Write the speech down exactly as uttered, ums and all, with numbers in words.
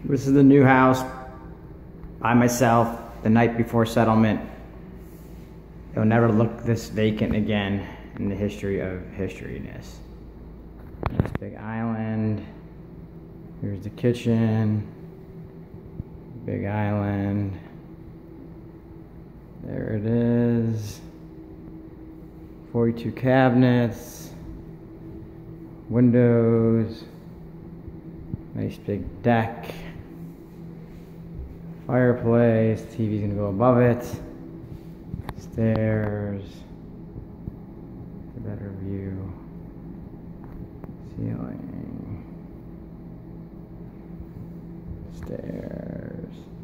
This is the new house by myself the night before settlement. It'll never look this vacant again in the history of historyness. This big island. Here's the kitchen. Big island. There it is. forty-two cabinets. Windows. Nice big deck. Fireplace. T V's gonna go above it. Stairs. A better view. Ceiling. Stairs.